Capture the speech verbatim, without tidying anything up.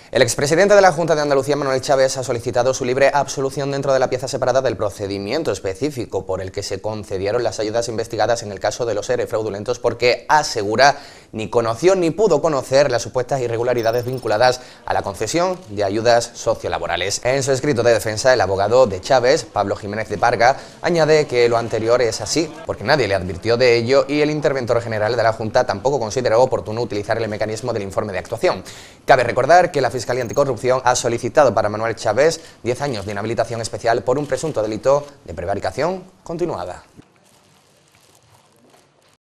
El expresidente de la Junta de Andalucía, Manuel Chaves, ha solicitado su libre absolución dentro de la pieza separada del procedimiento específico por el que se concedieron las ayudas investigadas en el caso de los E R E fraudulentos, porque asegura ni conoció ni pudo conocer las supuestas irregularidades vinculadas a la concesión de ayudas sociolaborales. En su escrito de defensa, el abogado de Chaves, Pablo Jiménez de Parga, añade que lo anterior es así porque nadie le advirtió de ello y el interventor general de la Junta tampoco consideró oportuno utilizar el mecanismo del informe de actuación. Cabe recordar que la Fiscalía Anticorrupción ha solicitado para Manuel Chaves diez años de inhabilitación especial por un presunto delito de prevaricación continuada.